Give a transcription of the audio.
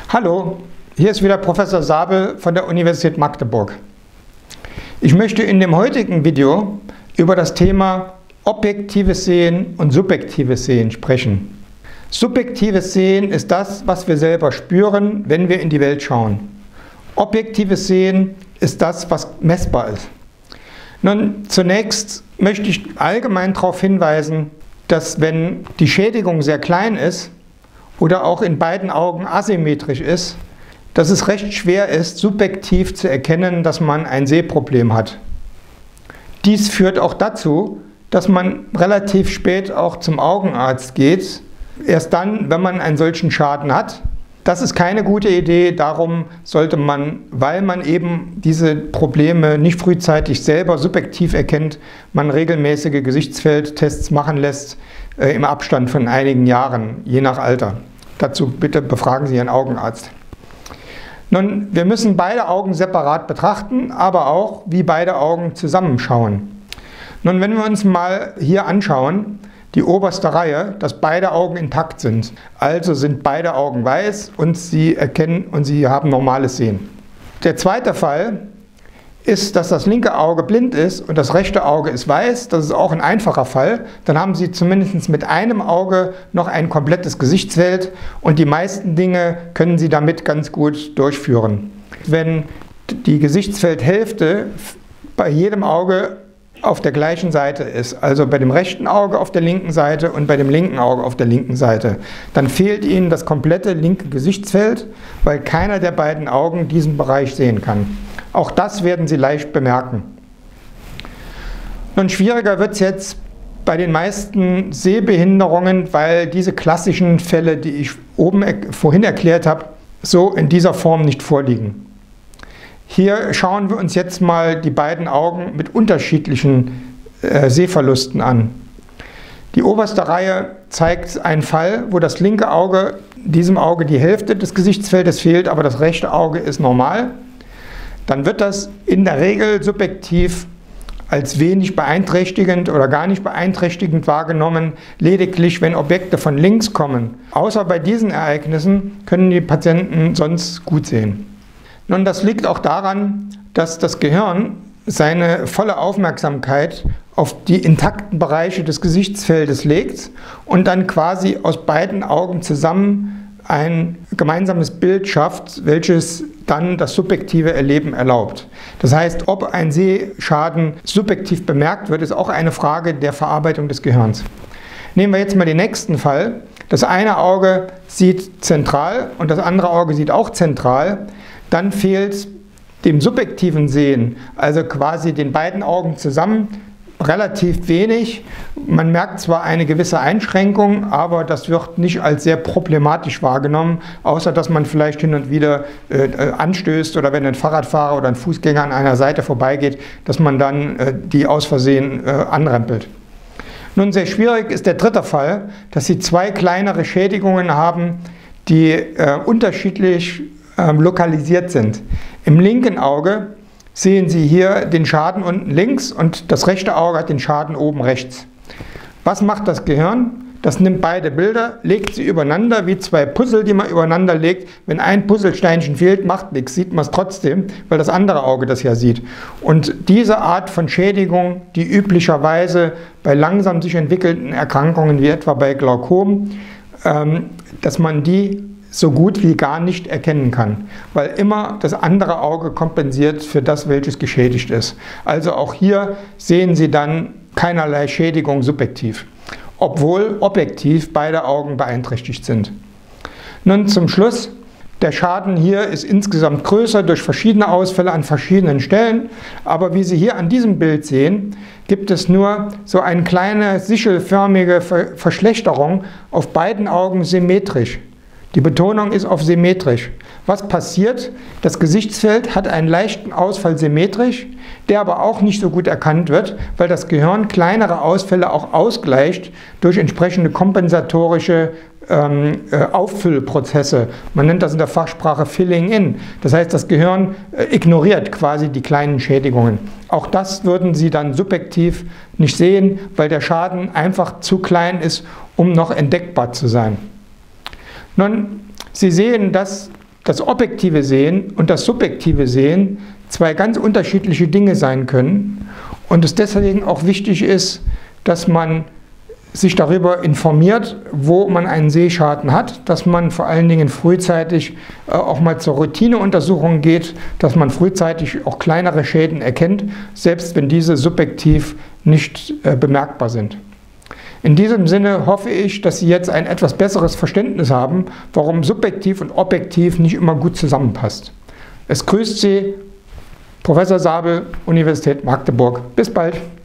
Hallo, hier ist wieder Professor Sabel von der Universität Magdeburg. Ich möchte in dem heutigen Video über das Thema objektives Sehen und subjektives Sehen sprechen. Subjektives Sehen ist das, was wir selber spüren, wenn wir in die Welt schauen. Objektives Sehen ist das, was messbar ist. Nun, zunächst möchte ich allgemein darauf hinweisen, dass wenn die Schädigung sehr klein ist oder auch in beiden Augen asymmetrisch ist, dass es recht schwer ist, subjektiv zu erkennen, dass man ein Sehproblem hat. Dies führt auch dazu, dass man relativ spät auch zum Augenarzt geht, erst dann, wenn man einen solchen Schaden hat. Das ist keine gute Idee, darum sollte man, weil man eben diese Probleme nicht frühzeitig selber subjektiv erkennt, man regelmäßige Gesichtsfeldtests machen lässt, im Abstand von einigen Jahren, je nach Alter. Dazu bitte befragen Sie Ihren Augenarzt. Nun, wir müssen beide Augen separat betrachten, aber auch, wie beide Augen zusammenschauen. Nun, wenn wir uns mal hier anschauen, die oberste Reihe, dass beide Augen intakt sind. Also sind beide Augen weiß und Sie erkennen und Sie haben normales Sehen. Der zweite Fall ist, dass das linke Auge blind ist und das rechte Auge ist weiß. Das ist auch ein einfacher Fall. Dann haben Sie zumindest mit einem Auge noch ein komplettes Gesichtsfeld und die meisten Dinge können Sie damit ganz gut durchführen. Wenn die Gesichtsfeldhälfte bei jedem Auge auf der gleichen Seite ist, also bei dem rechten Auge auf der linken Seite und bei dem linken Auge auf der linken Seite, dann fehlt Ihnen das komplette linke Gesichtsfeld, weil keiner der beiden Augen diesen Bereich sehen kann. Auch das werden Sie leicht bemerken. Nun, schwieriger wird es jetzt bei den meisten Sehbehinderungen, weil diese klassischen Fälle, die ich vorhin erklärt habe, so in dieser Form nicht vorliegen. Hier schauen wir uns jetzt mal die beiden Augen mit unterschiedlichen Sehverlusten an. Die oberste Reihe zeigt einen Fall, wo das linke Auge, diesem Auge die Hälfte des Gesichtsfeldes fehlt, aber das rechte Auge ist normal. Dann wird das in der Regel subjektiv als wenig beeinträchtigend oder gar nicht beeinträchtigend wahrgenommen, lediglich wenn Objekte von links kommen. Außer bei diesen Ereignissen können die Patienten sonst gut sehen. Nun, das liegt auch daran, dass das Gehirn seine volle Aufmerksamkeit auf die intakten Bereiche des Gesichtsfeldes legt und dann quasi aus beiden Augen zusammen ein gemeinsames Bild schafft, welches dann das subjektive Erleben erlaubt. Das heißt, ob ein Sehschaden subjektiv bemerkt wird, ist auch eine Frage der Verarbeitung des Gehirns. Nehmen wir jetzt mal den nächsten Fall. Das eine Auge sieht zentral und das andere Auge sieht auch zentral. Dann fehlt dem subjektiven Sehen, also quasi den beiden Augen zusammen, relativ wenig. Man merkt zwar eine gewisse Einschränkung, aber das wird nicht als sehr problematisch wahrgenommen, außer dass man vielleicht hin und wieder anstößt oder wenn ein Fahrradfahrer oder ein Fußgänger an einer Seite vorbeigeht, dass man dann die aus Versehen anrempelt. Nun, sehr schwierig ist der dritte Fall, dass Sie zwei kleinere Schädigungen haben, die unterschiedlich lokalisiert sind. Im linken Auge sehen Sie hier den Schaden unten links und das rechte Auge hat den Schaden oben rechts. Was macht das Gehirn? Das nimmt beide Bilder, legt sie übereinander wie zwei Puzzle, die man übereinander legt. Wenn ein Puzzlesteinchen fehlt, macht nichts, sieht man es trotzdem, weil das andere Auge das ja sieht. Und diese Art von Schädigung, die üblicherweise bei langsam sich entwickelnden Erkrankungen wie etwa bei Glaukom, dass man die so gut wie gar nicht erkennen kann, weil immer das andere Auge kompensiert für das, welches geschädigt ist. Also auch hier sehen Sie dann keinerlei Schädigung subjektiv, obwohl objektiv beide Augen beeinträchtigt sind. Nun zum Schluss, der Schaden hier ist insgesamt größer durch verschiedene Ausfälle an verschiedenen Stellen, aber wie Sie hier an diesem Bild sehen, gibt es nur so eine kleine sichelförmige Verschlechterung auf beiden Augen symmetrisch. Die Betonung ist auf symmetrisch. Was passiert? Das Gesichtsfeld hat einen leichten Ausfall symmetrisch, der aber auch nicht so gut erkannt wird, weil das Gehirn kleinere Ausfälle auch ausgleicht durch entsprechende kompensatorische Auffüllprozesse. Man nennt das in der Fachsprache Filling in. Das heißt, das Gehirn ignoriert quasi die kleinen Schädigungen. Auch das würden Sie dann subjektiv nicht sehen, weil der Schaden einfach zu klein ist, um noch entdeckbar zu sein. Nun, Sie sehen, dass das objektive Sehen und das subjektive Sehen zwei ganz unterschiedliche Dinge sein können und es deswegen auch wichtig ist, dass man sich darüber informiert, wo man einen Sehschaden hat, dass man vor allen Dingen frühzeitig auch mal zur Routineuntersuchung geht, dass man frühzeitig auch kleinere Schäden erkennt, selbst wenn diese subjektiv nicht bemerkbar sind. In diesem Sinne hoffe ich, dass Sie jetzt ein etwas besseres Verständnis haben, warum subjektiv und objektiv nicht immer gut zusammenpasst. Es grüßt Sie, Professor Sabel, Universität Magdeburg. Bis bald.